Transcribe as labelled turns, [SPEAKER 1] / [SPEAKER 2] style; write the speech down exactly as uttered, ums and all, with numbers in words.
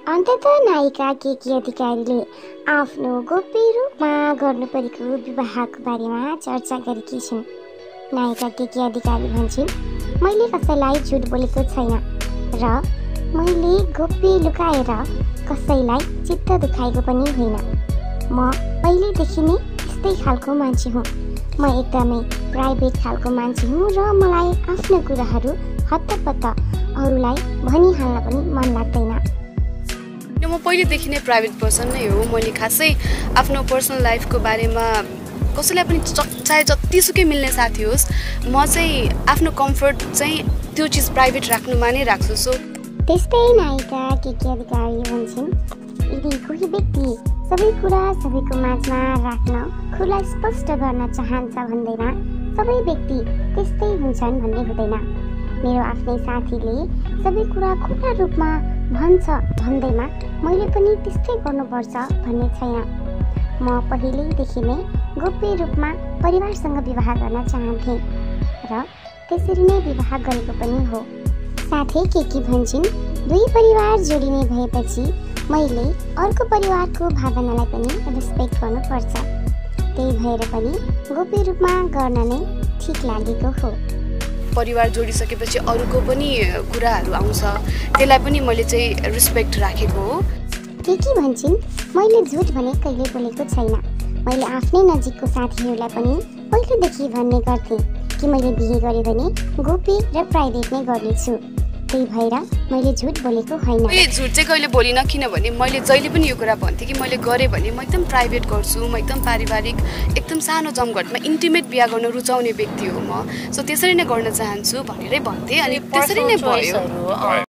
[SPEAKER 1] अन्ततः नायिका केकी अधिकारीले आफ्नो गोप्य रूपमा गर्नु परेको विवाहको बारेमा चर्चा गरेकी छिन्। नायिका केकी अधिकारी भन्छिन्, मैले कसैलाई झुट बोलेको छैन र मैले गोप्य लुकाएर कसैलाई चित्त दुखाएको पनि होइन। म पहिलेदेखि नै यस्तै खालको मान्छे हुँ। म एकदमै प्राइभेट खालको मान्छे हुँ र मलाई आफ्नो कुराहरू हत्तपत्त अरूलाई भनिहाल्न पनि मन लाग्दैन।
[SPEAKER 2] म पहिलेदेखि नै प्राइभेट पर्सन नै हो। मैले खासै आफ्नो पर्सनल लाइफको बारेमा कसैलाई पनि चाहे जतिसुकै मिल्ने साथी होस्, म चाहिँ आफ्नो कम्फर्ट चाहिँ त्यो चिज प्राइभेट राख्नुमा नै राख्छु। सो
[SPEAKER 1] त्यस्तै नायिका केकी अधिकारी भन्छन्, यदि कोही व्यक्ति सबै कुरा सबैको माझमा राख्न खुला स्पष्ट गर्न चाहन्छ भन्दैमा सबै व्यक्ति त्यस्तै हुन्छन् भन्ने हुँदैन। मेरो आफ्नै साथीले सबै कुरा खुला रूपमा भन्छ भन्दैमा मैले पनि त्यस्तै गर्नुपर्छ भन्ने छैन। म पहिल्यैदेखि नै गोप्य रूपमा परिवारसँग विवाह गर्न चाहन्थेँ र त्यसरी नै विवाह गरेको पनि हो। साथै केकी भन्छन्, दुई परिवार जोडिने भएपछि मैले अर्को परिवारको भावनालाई पनि रेस्पेक्ट गर्नुपर्छ। त्यही भएर पनि गोप्य रूपमा गर्न नै ठिक लागेको हो।
[SPEAKER 2] परिवार जोडिसकेपछि अरूको पनि कुराहरू आउँछ, त्यसलाई पनि मैले चाहिँ रेस्पेक्ट राखेको हो।
[SPEAKER 1] केकी भन्छन्, मैले झुट भने कहिले बोलेको छैन। मैले आफ्नै नजिकको साथीहरूलाई पनि पहिलेदेखि भन्ने गर्थेँ कि मैले बिहे गरेँ भने गोप्य र प्राइभेट नै गर्नेछु। त्यही भएर मैले झुट बोलेको होइन।
[SPEAKER 2] मैले झुट चाहिँ कहिले बोलिनँ, किनभने मैले जहिले पनि यो कुरा भन्थेँ कि मैले गरेँ भने म एकदम प्राइभेट गर्छु, म एकदम पारिवारिक एकदम सानो जमघटमा इन्टिमेट बिहा गर्न रुचाउने व्यक्ति हो म। सो त्यसरी नै गर्न चाहन्छु भनेरै भन्थेँ अनि त्यसरी नै भयो।